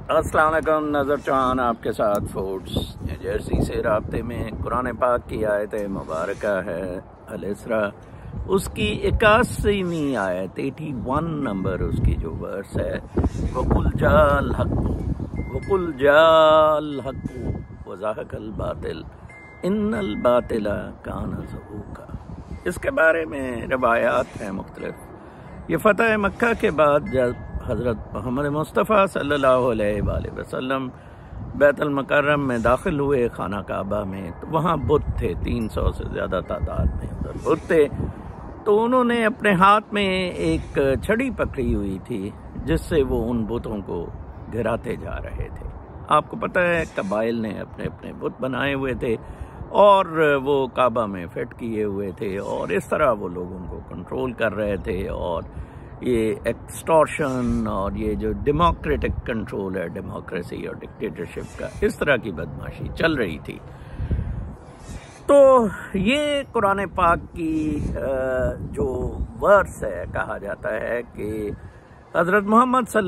السلام علیکم، نظر چوہان آپ کے ساتھ فوڈز نیو جرسی سے رابطے میں۔ قرآن پاک کی آیت مبارکہ ہے الاسراء، اس کی 81ویں آیت، 81 نمبر اس کی جو ورس ہے، وَقُلْ جَاءَ الْحَقُّ وَقُلْ جَاءَ الْحَقُّ وَزَهَقَ الْبَاطِلُ إِنَّ الْبَاطِلَ كَانَ زَهُوقًا۔ اس کے بارے میں روایات ہیں مختلف۔ یہ فتح مکہ کے بعد جب حضرت محمد مصطفیٰ صلی اللہ علیہ وآلہ وسلم بیت المکرم میں داخل ہوئے، خانہ کعبہ میں، تو وہاں بت تھے، 300 سے زیادہ تعداد میں ادھر بت تھے۔ تو انہوں نے اپنے ہاتھ میں ایک چھڑی پکڑی ہوئی تھی جس سے وہ ان بتوں کو گراتے جا رہے تھے۔ آپ کو پتہ ہے قبائل نے اپنے اپنے بت بنائے ہوئے تھے اور وہ کعبہ میں فٹ کیے ہوئے تھے، اور اس طرح وہ لوگوں کو کنٹرول کر رہے تھے، اور یہ ایکسٹورشن اور یہ جو ڈیموکریٹک کنٹرول ہے، ڈیموکریسی اور ڈکٹیٹرشپ کا، اس طرح کی بدماشی چل رہی تھی۔ تو یہ قرآن پاک کی جو ورس ہے، کہا جاتا ہے کہ حضرت محمد صلی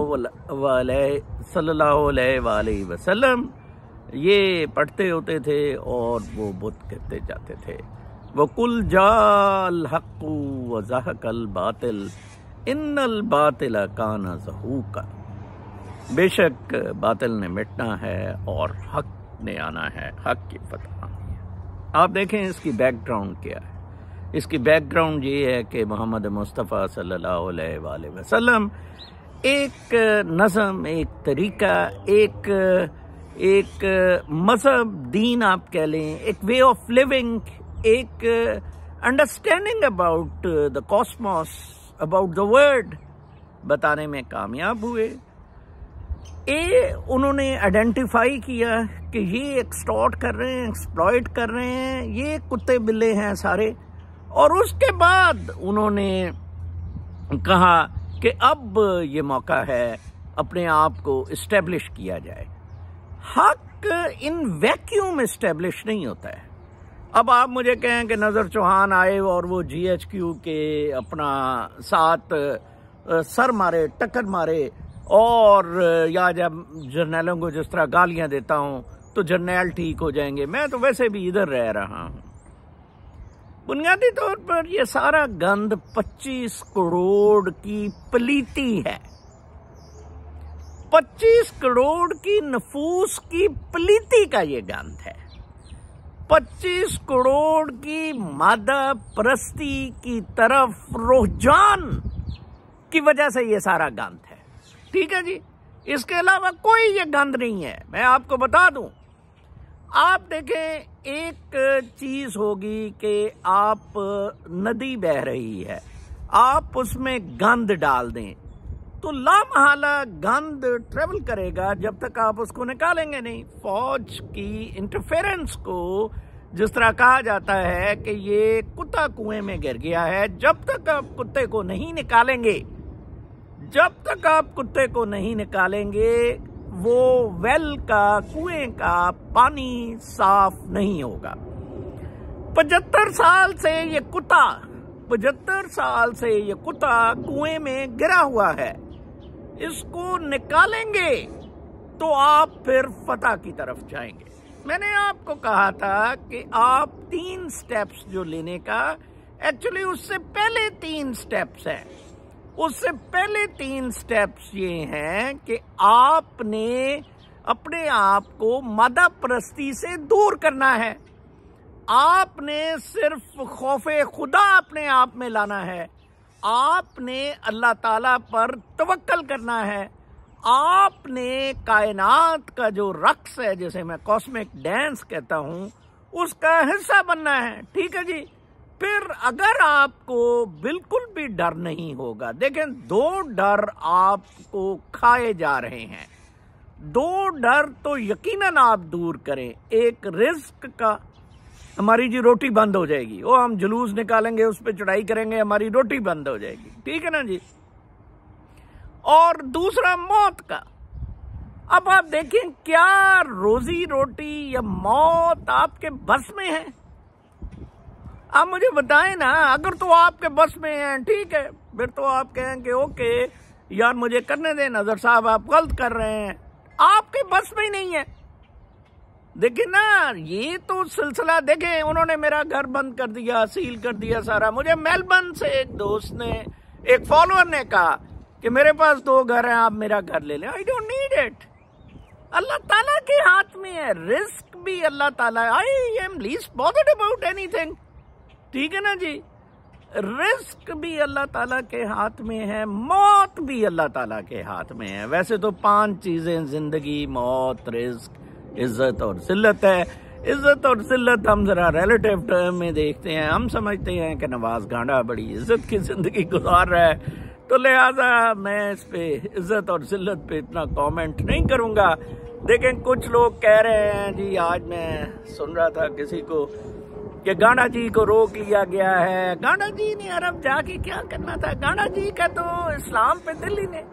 اللہ علیہ وآلہ وسلم یہ پڑھتے ہوتے تھے اور وہ بت گرتے جاتے تھے۔ وَقُلْ جَاءَ الْحَقُّ وَزَهَقَ الْبَاطِلُ إِنَّ الْبَاطِلَ كَانَ زَهُوقًا۔ بے شک باطل نے مٹنا ہے اور حق نے آنا ہے، حق کی فتح آنی ہے۔ آپ دیکھیں اس کی بیک گراؤنڈ کیا ہے۔ اس کی بیک گراؤنڈ یہ ہے کہ محمد مصطفیٰ صلی اللہ علیہ وآلہ وسلم ایک نظم، ایک طریقہ، ایک مذہب، دین آپ کہہ لیں، ایک وے آف لیونگ، ایک understanding about the cosmos, about the world بتانے میں کامیاب ہوئے۔ انہوں نے آئیڈینٹیفائی کیا کہ یہ ایکسٹورٹ کر رہے ہیں، ایکسپلائٹ کر رہے ہیں، یہ کتے بلے ہیں سارے، اور اس کے بعد انہوں نے کہا کہ اب یہ موقع ہے اپنے آپ کو اسٹیبلش کیا جائے۔ حق ان ویکیوم اسٹیبلش نہیں ہوتا ہے۔ اب آپ مجھے کہیں کہ نظر چوہان آئے اور وہ جی ایچ کیو کے اپنا ساتھ سر مارے، ٹکر مارے، اور یا جب جرنیلوں کو جس طرح گالیاں دیتا ہوں تو جرنیل ٹھیک ہو جائیں گے۔ میں تو ویسے بھی ادھر رہ رہا ہوں۔ بنیادی طور پر یہ سارا گند 25 کروڑ کی پلیتی ہے، 25 کروڑ کی نفوس کی پلیتی کا یہ گند ہے، 25 کروڑ کی مادہ پرستی کی طرف رجحان کی وجہ سے یہ سارا گند ہے۔ ٹھیک ہے جی، اس کے علاوہ کوئی یہ گند نہیں ہے۔ میں آپ کو بتا دوں، آپ دیکھیں ایک چیز ہوگی کہ آپ ندی بہہ رہی ہے، آپ اس میں گند ڈال دیں تو لامحالہ گند ٹریول کرے گا جب تک آپ اس کو نکالیں گے نہیں۔ فوج کی انٹرفیرنس کو جس طرح کہا جاتا ہے کہ یہ کتا کنویں میں گر گیا ہے، جب تک آپ کتے کو نہیں نکالیں گے، جب تک آپ کتے کو نہیں نکالیں گے، وہ ویل کا، کنویں کا پانی صاف نہیں ہوگا۔ 75 سال سے یہ کتا کنویں میں گرا ہوا ہے، اس کو نکالیں گے تو آپ پھر فتح کی طرف جائیں گے۔ میں نے آپ کو کہا تھا کہ آپ 3 سٹیپس جو لینے کا، ایکچولی اس سے پہلے 3 سٹیپس ہیں۔ اس سے پہلے 3 سٹیپس یہ ہیں کہ آپ نے اپنے آپ کو مادہ پرستی سے دور کرنا ہے، آپ نے صرف خوف خدا اپنے آپ میں لانا ہے، آپ نے اللہ تعالیٰ پر توکل کرنا ہے، آپ نے کائنات کا جو رقص ہے، جسے میں کاسمک ڈانس کہتا ہوں، اس کا حصہ بننا ہے۔ ٹھیک ہے جی، پھر اگر آپ کو بالکل بھی ڈر نہیں ہوگا، دیکھیں 2 ڈر آپ کو کھائے جا رہے ہیں، 2 ڈر تو یقیناً آپ دور کریں۔ ایک رزق کا، ہماری جی روٹی بند ہو جائے گی، وہ ہم جلوس نکالیں گے، اس پہ چڑھائی کریں گے، ہماری روٹی بند ہو جائے گی، ٹھیک ہے نا جی۔ اور دوسرا موت کا۔ اب آپ دیکھیں کیا روزی روٹی یا موت آپ کے بس میں ہے؟ آپ مجھے بتائیں نا، اگر تو آپ کے بس میں ہیں ٹھیک ہے، پھر تو آپ کہیں کہ اوکے یار مجھے کرنے دیں نظر صاحب، آپ غلط کر رہے ہیں، آپ کے بس میں ہی نہیں ہے۔ دیکھیں نا، یہ تو سلسلہ دیکھیں، انہوں نے میرا گھر بند کر دیا، سیل کر دیا سارا۔ مجھے میلبرن سے ایک دوست نے، ایک فالوور نے کہا کہ میرے پاس 2 گھر ہیں، آپ میرا گھر لے لیں۔ I don't need it۔ اللہ تعالیٰ کے ہاتھ میں ہے، رزق بھی اللہ تعالیٰ۔ I am least bothered about anything۔ ٹھیک ہے نا جی، رزق بھی اللہ تعالیٰ کے ہاتھ میں ہے، موت بھی اللہ تعالیٰ کے ہاتھ میں ہے۔ ویسے تو 5 چیزیں زندگی، موت، رزق، عزت اور ذلت ہے۔ عزت اور ذلت ہم ذرا ریلیٹیو ٹرم میں دیکھتے ہیں، ہم سمجھتے ہیں کہ نواز گانڈا بڑی عزت کی زندگی گزار رہا ہے، تو لہٰذا میں اس پہ عزت اور ذلت پہ اتنا کامنٹ نہیں کروں گا۔ دیکھیں کچھ لوگ کہہ رہے ہیں جی، آج میں سن رہا تھا کسی کو کہ گانڈا جی کو روک لیا گیا ہے۔ گانڈا جی نے عرب جا کے کیا کرنا تھا؟ گانڈا جی کا تو اسلام پہ دل ہی نہیں۔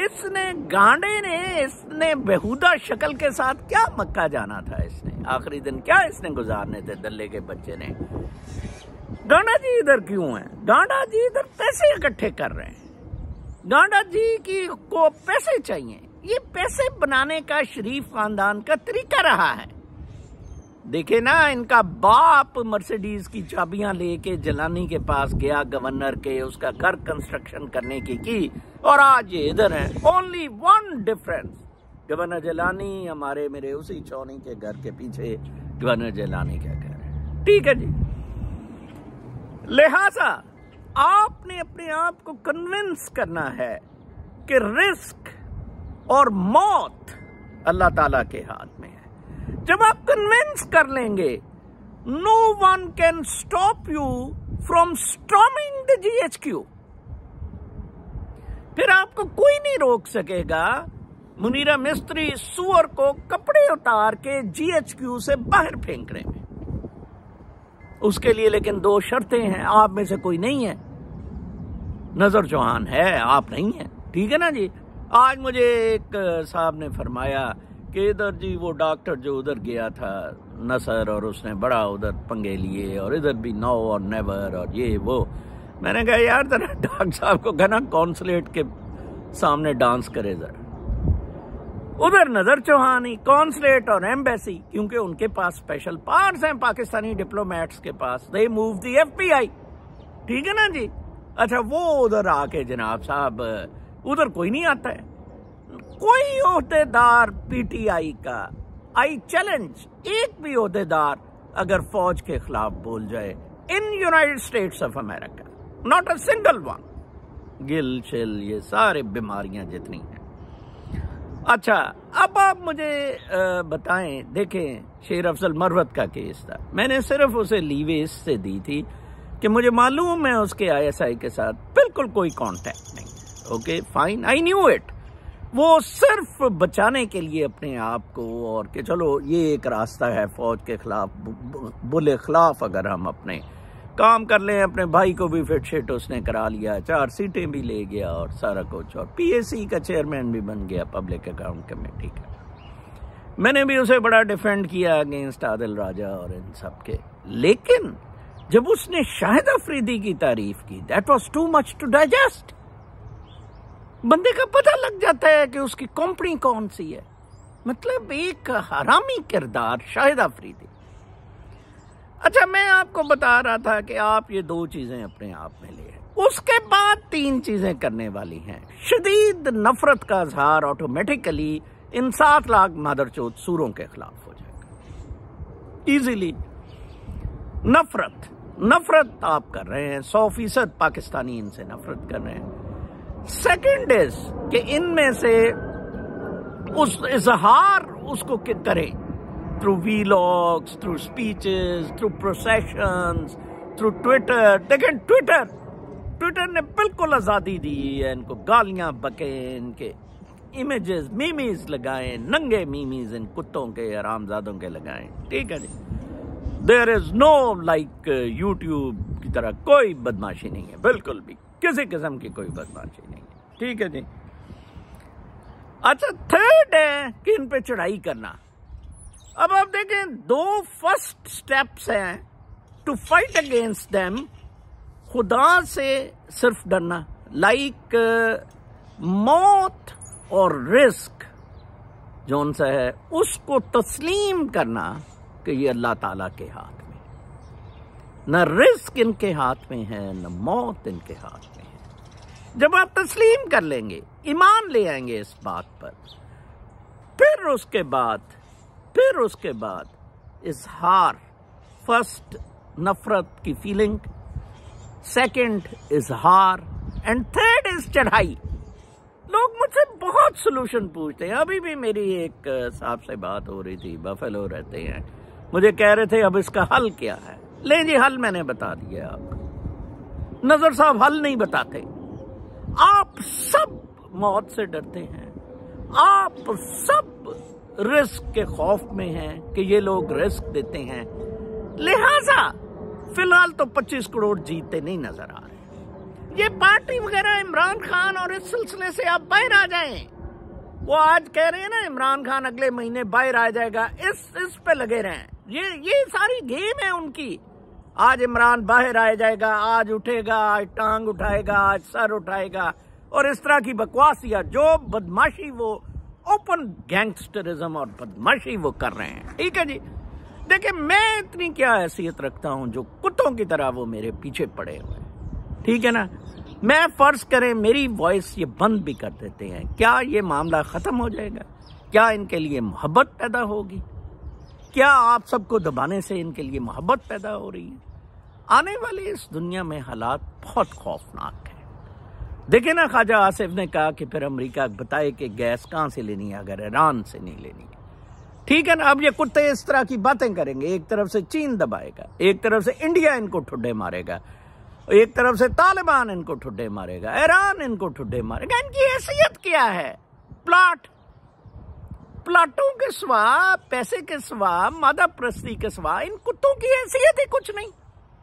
اس نے بےہودہ شکل کے ساتھ کیا مکہ جانا تھا؟ اس نے آخری دن کیا اس نے گزارنے تھے دلے کے بچے نے؟ گانڈا جی ادھر کیوں ہیں؟ گانڈا جی ادھر پیسے اکٹھے کر رہے ہیں۔ گانڈا جی کو پیسے چاہیے۔ یہ پیسے بنانے کا شریف خاندان کا طریقہ رہا ہے۔ دیکھیں نا، ان کا باپ مرسیڈیز کی چابیاں لے کے جیلانی کے پاس گیا، گورنر کے، اس کا گھر کنسٹرکشن کرنے کی، اور آج یہ ادھر ہیں۔ Only one difference, governor Jilani ہمارے میرے اسی چونی کے گھر کے پیچھے گورنر جیلانی کیا کہہ رہے ہیں۔ ٹھیک ہے جی، لہذا آپ نے اپنے آپ کو کنونس کرنا ہے کہ رزق اور موت اللہ تعالیٰ کے ہاتھ میں ہے۔ جب آپ کنونس کر لیں گے، no one can stop you from storming the GHQ۔ پھر آپ کو کوئی نہیں روک سکے گا منیرہ مستری سور کو کپڑے اتار کے GHQ سے باہر پھینکنے میں۔ اس کے لیے لیکن 2 شرطیں ہیں، آپ میں سے کوئی نہیں ہے۔ نظر چوہان ہے، آپ نہیں ہیں، ٹھیک ہے نا جی۔ آج مجھے ایک صاحب نے فرمایا کہ ادھر جی وہ ڈاکٹر جو ادھر گیا تھا نصر، اور اس نے بڑا ادھر پنگے لیے، اور ادھر بھی نو اور نیور اور یہ وہ۔ میں نے کہا یار ذرا ڈاکٹر صاحب کو کہنا کونسلیٹ کے سامنے ڈانس کرے ذرا۔ ادھر نظر چوہانی، کونسلیٹ اور ایمبیسی، کیونکہ ان کے پاس اسپیشل پاورز ہیں پاکستانی ڈپلومیٹس کے پاس، they move the FBI۔ ٹھیک ہے نا جی۔ اچھا وہ ادھر آ کے جناب صاحب، ادھر کوئی نہیں آتا ہے، کوئی عہدے دار PTI کا، آئی چیلنج ایک بھی عہدے دار اگر فوج کے خلاف بول جائے ان United States of America, not a single one. گل شل یہ سارے بیماریاں جتنی ہیں۔ اچھا اب آپ مجھے بتائیں، دیکھیں شیر افضل مروت کا کیس تھا، میں نے صرف اسے لیویز سے دی تھی کہ مجھے معلوم ہے اس کے ISI کے ساتھ بالکل کوئی کانٹیکٹ نہیں۔ Okay fine, I knew it. وہ صرف بچانے کے لیے اپنے آپ کو، اور کہ چلو یہ ایک راستہ ہے فوج کے خلاف، بلے خلاف اگر ہم اپنے کام کر لیں، اپنے بھائی کو بھی فٹ شٹ اس نے کرا لیا، 4 سیٹیں بھی لے گیا اور سارا کچھ، اور PAC کا چیئرمین بھی بن گیا، پبلک اکاؤنٹ کمیٹی کا۔ میں نے بھی اسے بڑا ڈیفینڈ کیا اگینسٹ عادل راجہ اور ان سب کے، لیکن جب اس نے شاہد افریدی کی تعریف کی، that was too much to digest. بندے کا پتہ لگ جاتا ہے کہ اس کی کمپنی کون سی ہے، مطلب ایک حرامی کردار شاہد افریدی۔ اچھا میں آپ کو بتا رہا تھا کہ آپ یہ 2 چیزیں اپنے آپ میں لے، اس کے بعد 3 چیزیں کرنے والی ہیں۔ شدید نفرت کا اظہار آٹومیٹیکلی ان 7 لاکھ مادر چوت سوروں کے خلاف ہو جائے گا ایزیلی۔ نفرت آپ کر رہے ہیں، 100% پاکستانی ان سے نفرت کر رہے ہیں۔ سیکنڈ از کہ ان میں سے اس اظہار اس کو کریں through vlogs, through speeches, through processions, through Twitter. دیکھیں ٹویٹر نے بالکل آزادی دی ہے ان کو، گالیاں بکیں، ان کے امیجز میمیز لگائیں، ننگے میمیز ان کتوں کے حرامزادوں کے لگائیں، ٹھیک ہے جی۔ دیر از نو لائک یوٹیوب کی طرح کوئی بدماشی نہیں ہے، بالکل بھی کسی قسم کی کوئی بدماشی نہیں ہے، ٹھیک ہے جی۔ اچھا تھرڈ ہے کہ ان پہ چڑھائی کرنا۔ اب آپ دیکھیں 2 فرسٹ سٹیپس ہیں ٹو فائٹ اگینسٹ دیم، خدا سے صرف ڈرنا، لائک موت اور رزق جون سا ہے اس کو تسلیم کرنا کہ یہ اللہ تعالیٰ کے ہاتھ میں، نہ رزق ان کے ہاتھ میں ہے نہ موت ان کے ہاتھ میں ہے۔ جب آپ تسلیم کر لیں گے، ایمان لے آئیں گے اس بات پر، پھر اس کے بعد اظہار، فرسٹ نفرت کی فیلنگ، سیکنڈ اظہار، اینڈ تھرڈ از چڑھائی۔ لوگ مجھ سے بہت سولوشن پوچھتے ہیں۔ ابھی بھی میری ایک صاحب سے بات ہو رہی تھی، بفیلو رہتے ہیں، مجھے کہہ رہے تھے اب اس کا حل کیا ہے؟ لیں جی حل میں نے بتا دیا آپ کو۔ نظر صاحب حل نہیں بتاتے۔ آپ سب موت سے ڈرتے ہیں، آپ سب رزق کے خوف میں ہیں کہ یہ لوگ رزق دیتے ہیں، لہذا فی الحال تو 25 کروڑ جیتے نہیں نظر آ رہے۔ یہ پارٹی وغیرہ عمران خان اور اس سلسلے سے آپ باہر آ جائیں۔ وہ آج کہہ رہے ہیں نا عمران خان اگلے مہینے باہر آ جائے گا، اس پہ لگے رہیں۔ یہ ساری گیم ہے ان کی۔ آج عمران باہر آ جائے گا، آج اٹھے گا، آج ٹانگ اٹھائے گا، آج سر اٹھائے گا، اور اس طرح کی بکواسیاں، جو بدماشی وہ اوپن گینگسٹرزم اور بدماشی وہ کر رہے ہیں۔ ٹھیک ہے جی، دیکھیں میں اتنی کیا حیثیت رکھتا ہوں جو کتوں کی طرح وہ میرے پیچھے پڑے ہوئے ہیں، ٹھیک ہے نا۔ میں فرض کریں میری وائس یہ بند بھی کر دیتے ہیں، کیا یہ معاملہ ختم ہو جائے گا؟ کیا ان کے لیے محبت پیدا ہوگی؟ کیا آپ سب کو دبانے سے ان کے لیے محبت پیدا ہو رہی ہے؟ آنے والے اس دنیا میں حالات بہت خوفناک ہیں۔ دیکھیں نا، خواجہ آصف نے کہا کہ پھر امریکہ بتائے کہ گیس کہاں سے لینی ہے اگر ایران سے نہیں لینی ہے، ٹھیک ہے نا۔ اب یہ کتے اس طرح کی باتیں کریں گے، ایک طرف سے چین دبائے گا، ایک طرف سے انڈیا ان کو ٹھڈے مارے گا، ایک طرف سے طالبان ان کو ٹھڈے مارے گا، ایران ان کو ٹھڈے مارے گا۔ ان کی حیثیت کیا ہے؟ پلاٹوں کے سوا، پیسے کے سوا، مادہ پرستی کے سوا ان کتوں کی حیثیت ہی کچھ نہیں۔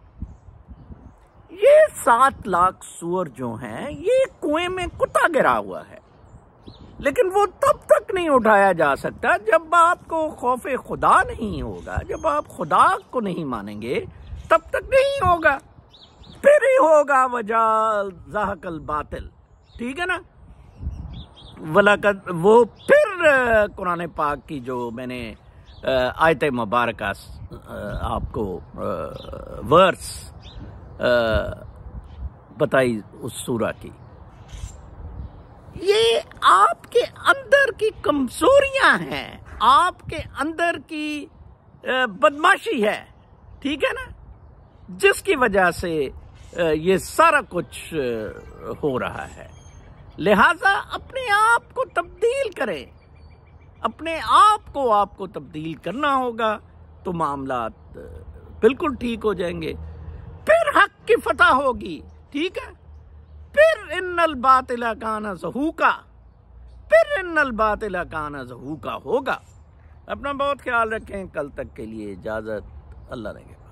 یہ 7 لاکھ سور جو ہیں یہ کنویں میں کتا گرا ہوا ہے، لیکن وہ تب تک نہیں اٹھایا جا سکتا جب آپ کو خوف خدا نہیں ہوگا، جب آپ خدا کو نہیں مانیں گے تب تک نہیں ہوگا، پھر ہی ہوگا وجال زہق الباطل، ٹھیک ہے نا۔ وہ پھر قرآن پاک کی جو میں نے آیت مبارکہ آپ کو ورس بتائی اس سورہ کی، یہ آپ کے اندر کی کمزوریاں ہیں، آپ کے اندر کی بدماشی ہے، ٹھیک ہے نا، جس کی وجہ سے یہ سارا کچھ ہو رہا ہے۔ لہذا اپنے آپ کو تبدیل کریں، اپنے آپ کو تبدیل کرنا ہوگا تو معاملات بالکل ٹھیک ہو جائیں گے، پھر حق کی فتح ہوگی، ٹھیک ہے۔ پھر ان الباطل کان زہوقا، پھر ان الباطل کان زہوقا ہوگا۔ اپنا بہت خیال رکھیں، کل تک کے لیے اجازت، اللہ نے